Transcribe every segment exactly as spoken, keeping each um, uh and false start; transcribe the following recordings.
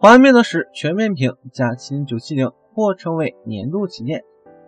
华为 Mate 十全面屏加麒麟九七零或称为年度旗舰。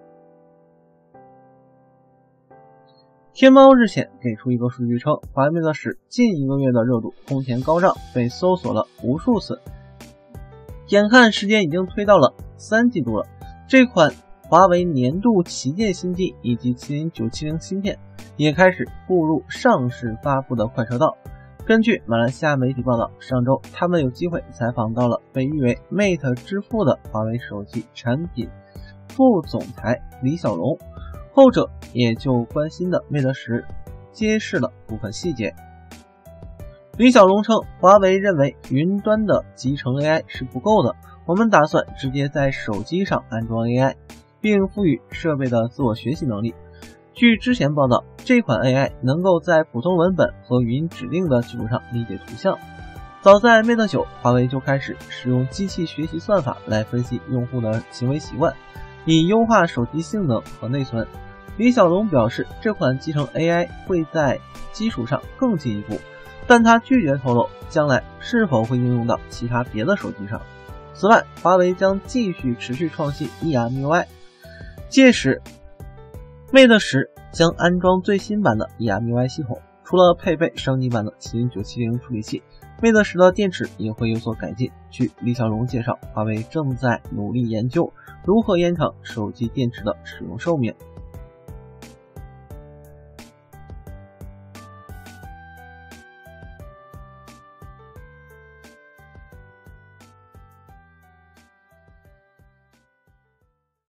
天猫日前给出一个数据称，华为 Mate 十近一个月的热度空前高涨，被搜索了无数次。眼看时间已经推到了三季度了，这款华为年度旗舰新机以及麒麟九七零芯片也开始步入上市发布的快车道。根据马来西亚媒体报道，上周他们有机会采访到了被誉为 Mate 之父的华为手机产品副总裁李小龙，后者也就关心的 Mate 十揭示了部分细节。李小龙称，华为认为云端的集成 A I 是不够的，我们打算直接在手机上安装 A I， 并赋予设备的自我学习能力。据之前报道，这款 A I 能够在普通文本和语音指令的基础上理解图像。早在 Mate 九，华为就开始使用机器学习算法来分析用户的行为习惯，以优化手机性能和内存。李小龙表示，这款集成 A I 会在基础上更进一步，但他拒绝透露将来是否会应用到其他别的手机上。此外，华为将继续持续创新 E M U I， 届时Mate 十将安装最新版的 E M U I 系统，除了配备升级版的麒麟九七零处理器， Mate 十的电池也会有所改进。据李小龙介绍，华为正在努力研究如何延长手机电池的使用寿命。